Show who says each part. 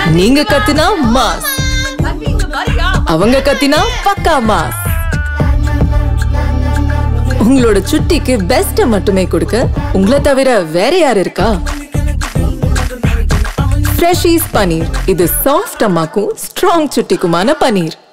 Speaker 1: நீங்க கத்தினா மாஸ், அவங்க கத்தினா பக்கா மாஸ். உங்களோட சுட்டிக்கு பெஸ்ட் மட்டுமே கொடுக்க உங்களை தவிர வேற யார் இருக்கா? Freshey's பனீர், இது சாஃப்ட் அம்மாக்கும் ஸ்ட்ராங் சுட்டிக்குமான பனீர்.